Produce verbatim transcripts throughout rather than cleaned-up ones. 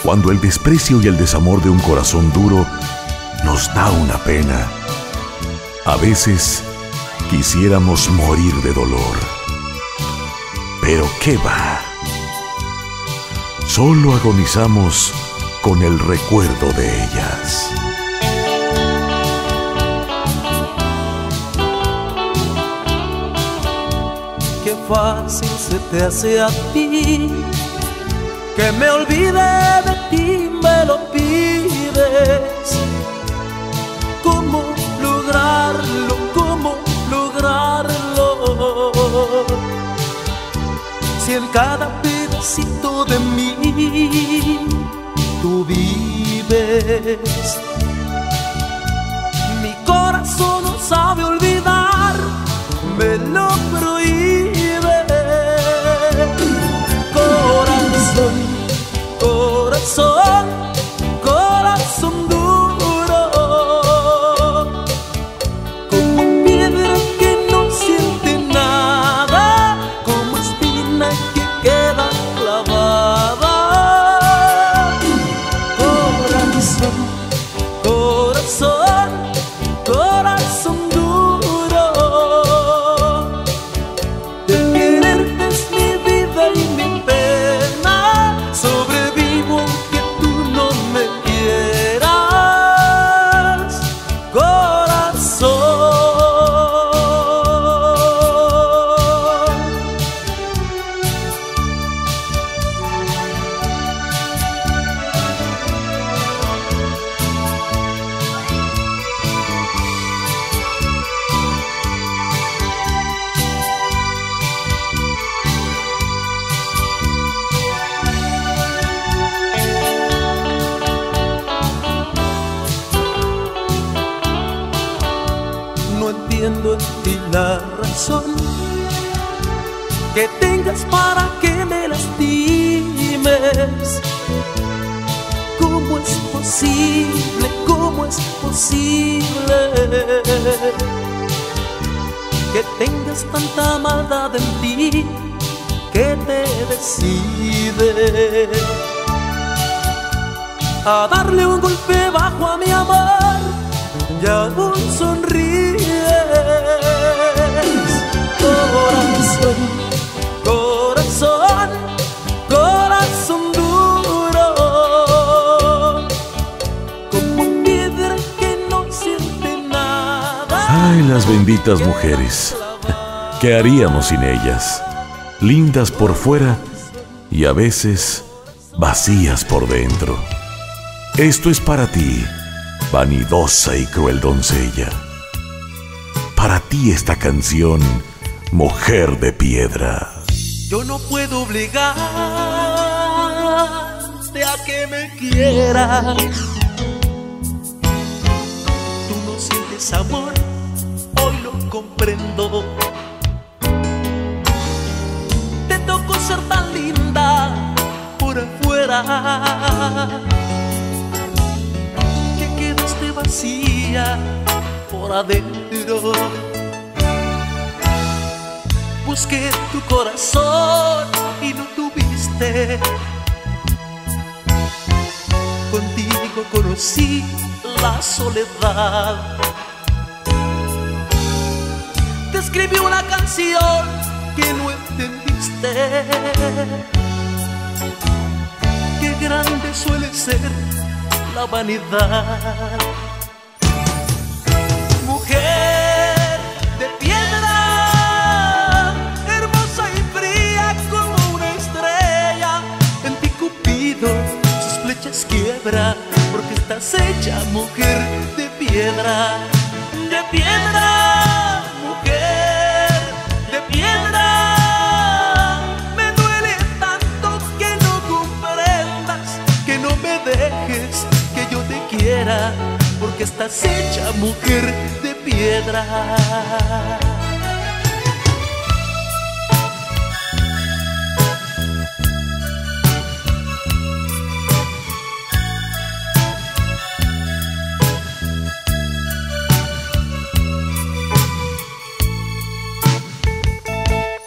cuando el desprecio y el desamor de un corazón duro nos da una pena. A veces quisiéramos morir de dolor, pero ¿qué va? Solo agonizamos con el recuerdo de ellas. Qué fácil se te hace a ti que me olvide de ti, me lo pides. ¿Cómo lograrlo? ¿Cómo lograrlo? Si en cada pedacito de mí tú vives. Mi corazón no sabe olvidar, me lo prohíbe. Corazón, corazón, corazón duro, como piedra que no siente nada, como espina que queda clavada. Corazón, corazón, corazón duro, de quererte es mi vida y mi pena. Sobrevivo aunque tú no me quieras, corazón. No entiendo en ti la razón que tengas para que me lastimes. ¿Cómo es posible? ¿Cómo es posible que tengas tanta maldad en ti que te decide a darle un golpe bajo a mi amor y aún sonríes? Corazón, corazón, corazón duro, como piedra que no siente nada. Ay, las benditas mujeres, ¿qué haríamos sin ellas? Lindas por fuera y a veces vacías por dentro. Esto es para ti, vanidosa y cruel doncella. Para ti esta canción, mujer de piedra. Yo no puedo obligarte a que me quieras. Tú no sientes amor, hoy lo comprendo. Te tocó ser tan linda por afuera que quedaste vacía por adentro. Busqué tu corazón y no tuviste. Contigo conocí la soledad. Te escribí una canción que no entendiste. Qué grande suele ser la vanidad. Mujer de piedra, hermosa y fría como una estrella, en ti Cupido sus flechas quiebra, porque estás hecha mujer de piedra. De piedra, mujer de piedra, me duele tanto que no comprendas, que no me dejes que yo te quiera, porque estás hecha mujer de piedra.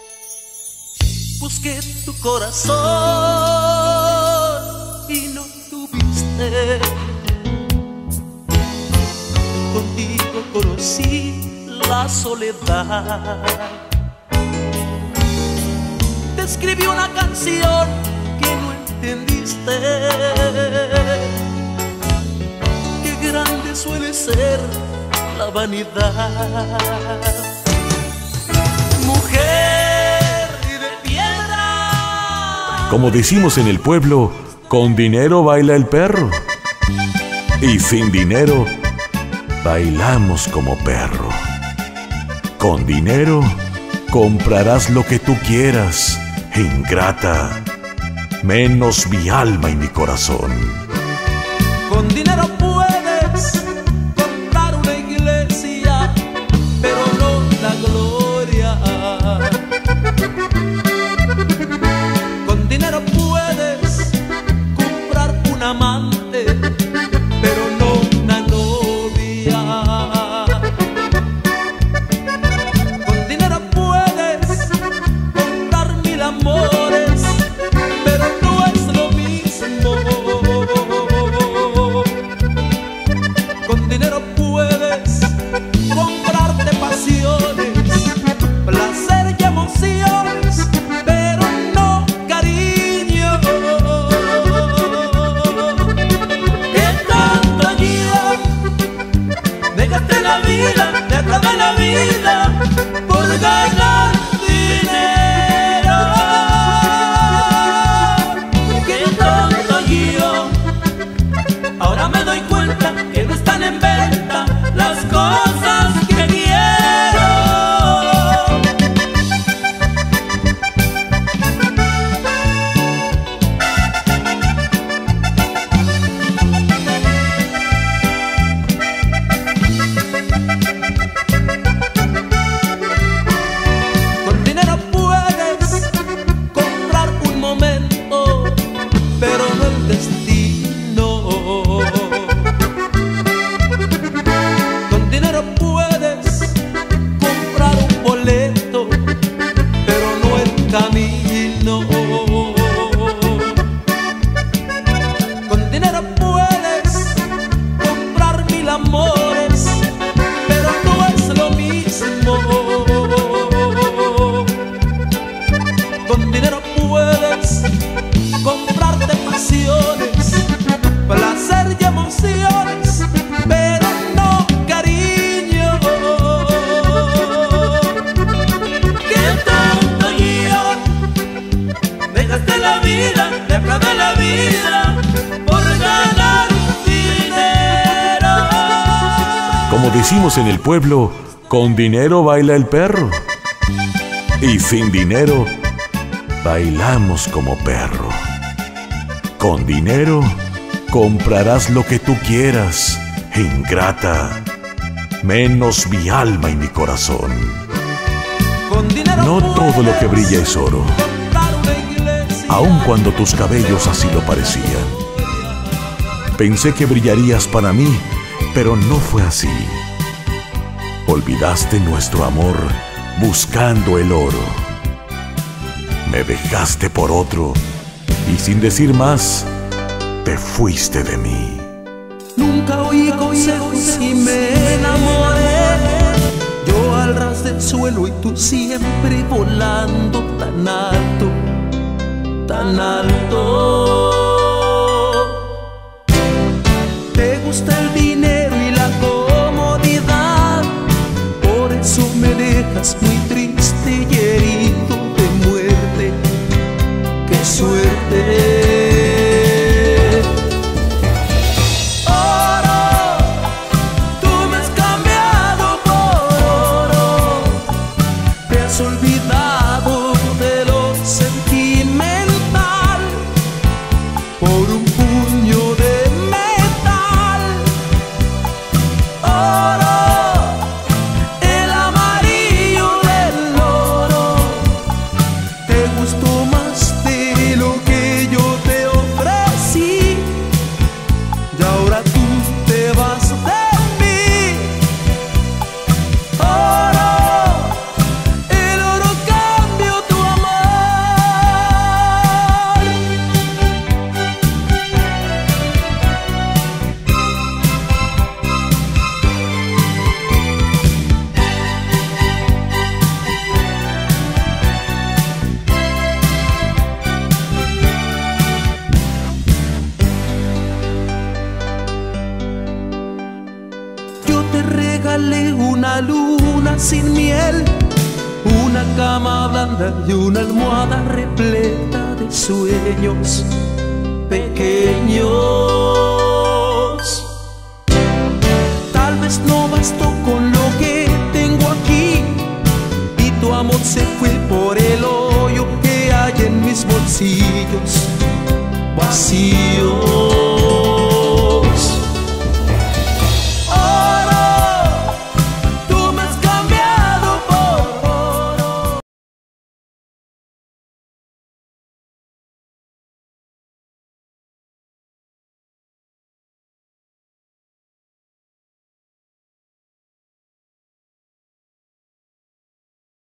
Busqué tu corazón y no conocí la soledad. Te escribí una canción que no entendiste. Qué grande suele ser la vanidad. Mujer de piedra. Como decimos en el pueblo, con dinero baila el perro. Y sin dinero, bailamos como perro. Con dinero, comprarás lo que tú quieras, ingrata, menos mi alma y mi corazón. Con dinero puedes comprar una iglesia, pero no la gloria. Con dinero puedes comprar un amante, pero no una novia. Con dinero puedes comprar mil amores, pero no es lo mismo. Con dinero puedes comprarte pasiones, placer y emociones, pero no cariño. ¿Qué tanto yo me gasté la vida, me acabé la vida por ganar dinero? ¿Qué tanto yo? Ahora me doy cuenta que no están en venta las cosas que quiero. Con dinero puedes comprar un momento, pero no el destino. Con dinero puedes comprar un boleto, pero no el camino. Con dinero puedes comprar mil amores, pero no es lo mismo. Con dinero puedes comprarte pasiones, placer y emociones, pero no cariño. ¿Qué tanto yo me gasté la vida, me acabé la vida por ganar dinero? Como decimos en el pueblo, con dinero baila el perro. Y sin dinero, bailamos como perro. Con dinero, comprarás lo que tú quieras, ingrata, menos mi alma y mi corazón. Con dinero No todo lo que brilla es oro, comprar una iglesia, aun cuando tus cabellos así lo parecían. Pensé que brillarías para mí, pero no fue así. Olvidaste nuestro amor buscando el oro. Me dejaste por otro y sin decir más, te fuiste de mí. Nunca oí consejos y me enamoré. Yo al ras del suelo y tú siempre volando tan alto, tan alto. Te gusta el dinero y la comodidad, por eso me dejas muy triste y herido de muerte. ¡Qué suerte! Olvidado de lo sentimental por un puño de metal. Oro, el amarillo del oro, te gustó más de lo que yo una luna sin miel, una cama blanda y una almohada repleta de sueños pequeños. Tal vez no bastó con lo que tengo aquí y tu amor se fue por el hoyo que hay en mis bolsillos vacíos.